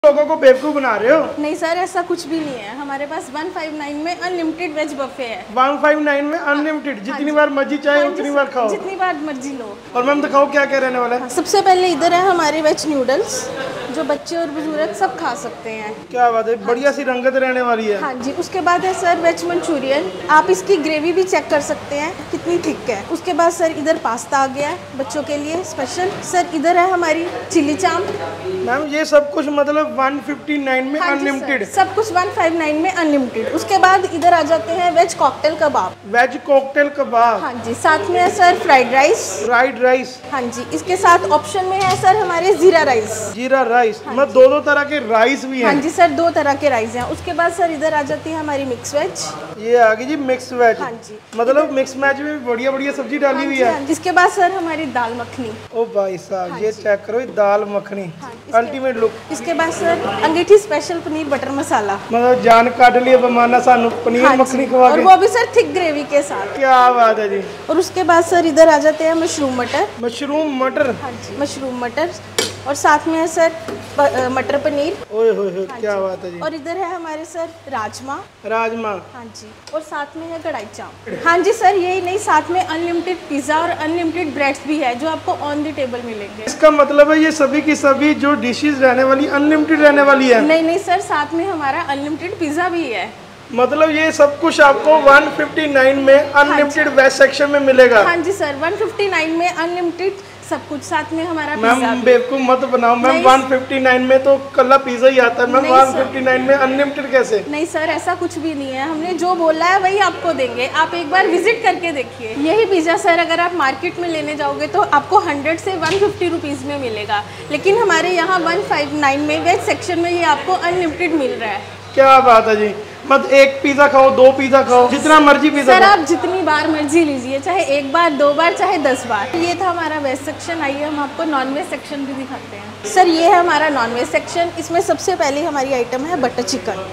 लोगों को बेवकूफ बना रहे हो। नहीं सर, ऐसा कुछ भी नहीं है। हमारे पास 159 में अनलिमिटेड वेज बफे है। 159 में अनलिमिटेड, जितनी बार मर्जी चाहे उतनी बार खाओ, जितनी बार मर्जी लो। और मैम दिखाओ क्या क्या रहने वाला है। सबसे पहले इधर है हमारे वेज नूडल्स, जो बच्चे और बुजुर्ग सब खा सकते हैं। क्या बात है, बढ़िया सी रंगत रहने वाली है। हाँ जी। उसके बाद है सर वेज मंचूरियन। आप इसकी ग्रेवी भी चेक कर सकते हैं कितनी थिक है। उसके बाद सर इधर पास्ता आ गया है बच्चों के लिए स्पेशल। सर इधर है हमारी चिली चांप। मैम ये सब कुछ मतलब 159 में अनलिमिटेड, सब कुछ 159 में अनलिमिटेड। उसके बाद इधर आ जाते हैं veg cocktail kebab. Veg cocktail kebab, हाँ जी। साथ में है sir fried rice. Fried rice, हाँ जी। इसके साथ ऑप्शन में है सर हमारे जीरा राइस। जीरा राइस, मतलब दो तरह के राइस भी हैं। हाँ जी सर, 2 तरह के राइस हैं। उसके बाद सर इधर आ जाती है हमारी मिक्स वेज। ये आ गई जी मिक्स वेज। हाँ जी। मतलब मिक्स मैच में बढ़िया बढ़िया सब्जी डाली हुई है। इसके बाद सर हमारी दाल मखनी। ओ भाई साहब, ये चेक करो, ये दाल मखनी अल्टीमेट लुक। इसके बाद sir Angeethi special paneer butter masala. मतलब जान काट लिया बमाना सानू पनीर मखनी खवा और के। वो भी सर थिक ग्रेवी के साथ। क्या बात है जी। और उसके बाद सर इधर आ जाते हैं मशरूम मटर। मशरूम मटर, हाँ जी, मशरूम मटर। और साथ में है सर मटर पनीर। ओए होए क्या बात है जी। और इधर है हमारे सर राजमा। राजमा, हाँ जी। और साथ में है कढ़ाई चावल। हाँ जी सर, यही नहीं, साथ में अनलिमिटेड पिज़्ज़ा और अनलिमिटेड ब्रेड्स भी है जो आपको ऑन द टेबल मिलेंगे। इसका मतलब है ये सभी की सभी जो डिशेज रहने वाली अनलिमिटेड रहने वाली है। नहीं नहीं सर, साथ में हमारा अनलिमिटेड पिज़्ज़ा भी है। मतलब ये सब कुछ आपको 159 में अनलिमिटेड वेज सेक्शन में मिलेगा। हाँ जी सर, 159 में अनलिमिटेड सब कुछ, साथ में हमारा मैम बेवकूफ मत बनाओ मैम, 159 में तो कल्ला पिज्जा ही आता है मैम, 159 में अनलिमिटेड कैसे? नहीं सर, ऐसा कुछ भी नहीं है। हमने जो बोला है वही आपको देंगे। आप एक बार विजिट करके देखिए। यही पिज्जा सर अगर आप मार्केट में लेने जाओगे तो आपको 100 से 150 रुपीज़ में मिलेगा, लेकिन हमारे यहाँ 159 में वेज सेक्शन में ये आपको अनलिमिटेड मिल रहा है। क्या बात है जी। मत एक पिज्जा खाओ, 2 पिज्जा खाओ, जितना मर्जी पिज्जा सर आप जितनी बार मर्जी लीजिए, चाहे 1 बार 2 बार चाहे 10 बार। ये था हमारा वेज सेक्शन। आइए हम आपको नॉन वेज सेक्शन भी दिखाते हैं। सर ये है हमारा नॉन वेज सेक्शन। इसमें सबसे पहले हमारी आइटम है बटर चिकन,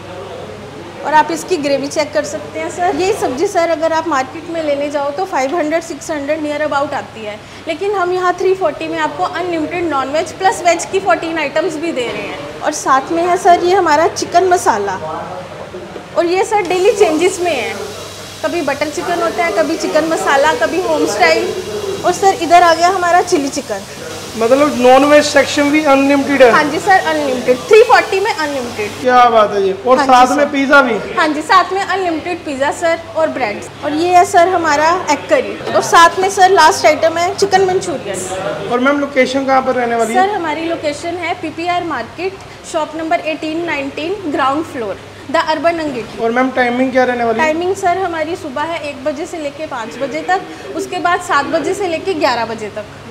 और आप इसकी ग्रेवी चेक कर सकते हैं सर। ये सब्जी सर अगर आप मार्केट में लेने जाओ तो 500-600 नियर अबाउट आती है, लेकिन हम यहाँ 340 में आपको unlimited non veg plus veg की 14 आइटम्स भी दे रहे हैं। और साथ में है सर ये हमारा चिकन मसाला, और ये सर डेली चेंजेस में है। कभी बटर चिकन होता है, कभी चिकन मसाला, कभी होम स्टाइल। और सर इधर आ गया हमारा चिली चिकन। मतलब नॉन वेज सेक्शन भी अनलिमिटेड है? हाँ जी सर, अनलिमिटेड 340 में अनलिमिटेड। क्या बात है जी। और साथ में पिज्जा भी? हाँ जी, साथ में अनलिमिटेड पिज्जा सर और ब्रेड। और ये है सर हमारा एग करी, और साथ में सर लास्ट आइटम है चिकन मंचूरियन। और मैम लोकेशन कहाँ पर रहने वाली है? सर हमारी लोकेशन है PPR market, shop number 18-19, ground floor, the urban Angithi. और मैम टाइमिंग क्या रहने वाली है? टाइमिंग सर हमारी सुबह है 1 बजे से लेके 5 बजे तक, उसके बाद 7 बजे से लेके 11 बजे तक।